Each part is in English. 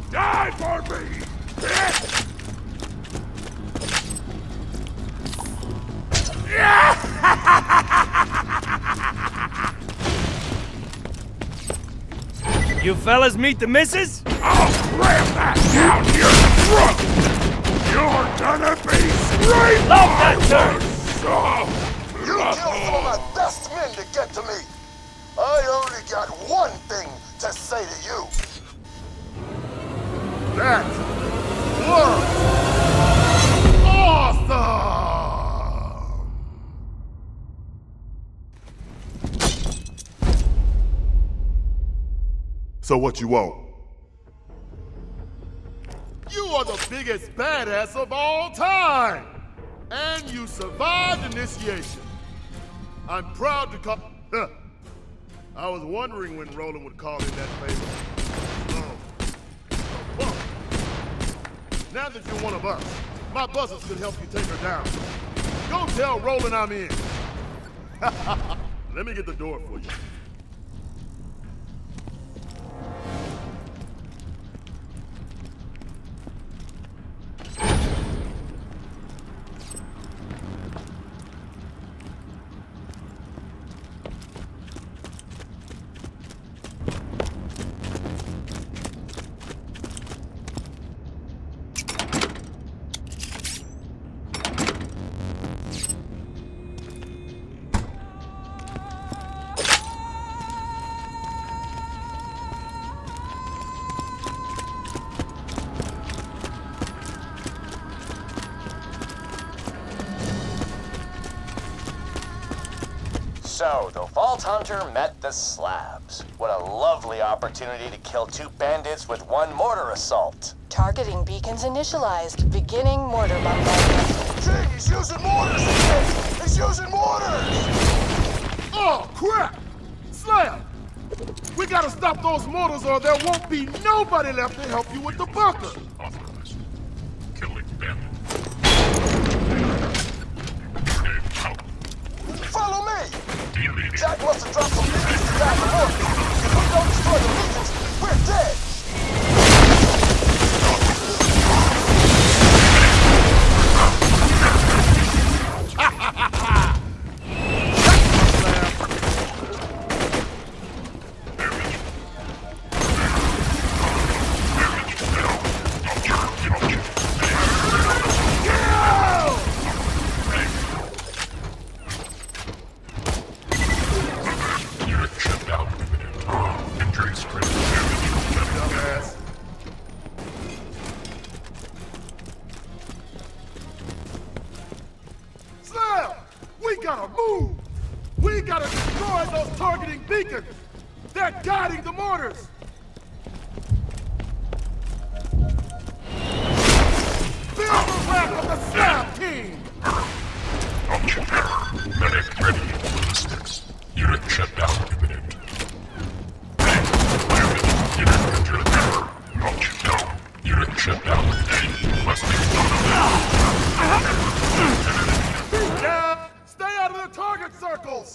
Die for me! You fellas meet the missus? I'll ram that down your throat! You're gonna be straight Love that turd! You killed some of my best men to get to me! I only got one thing to say to you. That was awesome! So what you want? You are the biggest badass of all time! And you survived initiation. I'm proud to call... I was wondering when Roland would call in that favor. Oh. Now that you're one of us, my buzzers could help you take her down. Go tell Roland I'm in. Let me get the door for you. So, the Vault Hunter met the slabs. What a lovely opportunity to kill 2 bandits with 1 mortar assault. Targeting beacons initialized. Beginning mortar bombardment. Gee, he's using mortars again! He's using mortars! Oh, crap! Slab! We gotta stop those mortars or there won't be nobody left to help you with the bunker! Authorized. Killing bandit. Follow me! Jack must have dropped some beacons to back the mortars. If we don't destroy the beacons, we're dead! We gotta move! We gotta destroy those targeting beacons! They're guiding the mortars! Feel the wrath of the Slab King! Option error. Medic ready. Ballistics. Unit shutdown imminent. Unit enter error. Option down. Unit shutdown. Must be Down! Stay out of the target circles!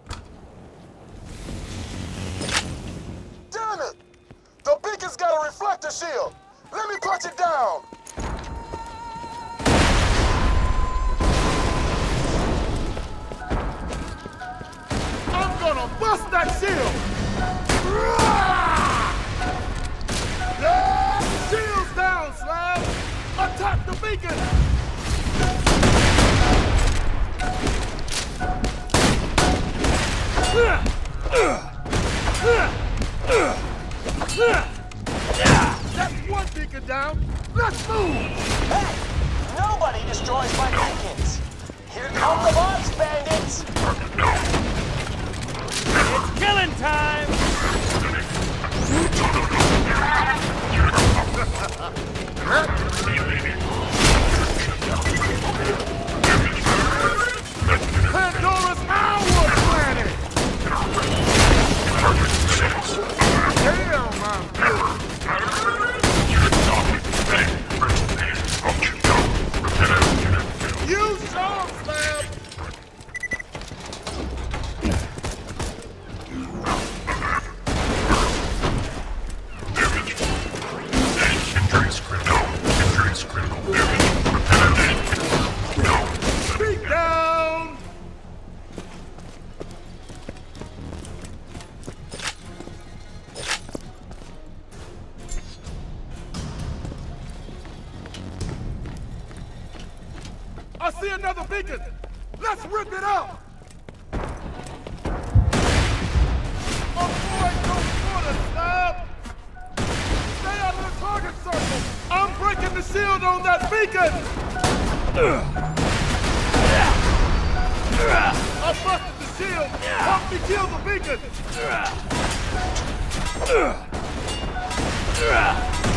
Damn it! The beacon's got a reflector shield! Let me punch it down! I'm gonna bust that shield! Shields down, Slab! Attack the beacon! That's 1 beacon down! Let's move! Hey! Nobody destroys my beacons! Here come the bots, bandits! It's killing time! Pandora's Hour planet! Damn, man! You saw Slab! I see another beacon! Let's rip it out! Avoid those mortar slab! Stay out of the target circle! I'm breaking the shield on that beacon! I busted the shield! Help me kill the beacon!